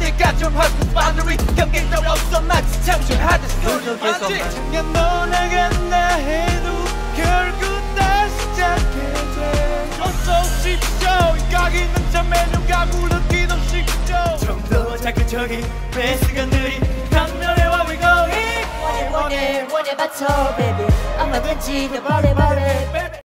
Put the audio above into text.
우리가 좀 헐크 boundary 경계도 없어 마치 창조하듯이 아직 작년 떠나간다 해도 결국 다시 시작해 돼 어서 오십시오 가기는 참 매년 가구를 끼도 쉽죠 좀 더 자극적인 배스가 느린 강렬해 what we going 원해 맞춰 baby 얼마든지 더 바래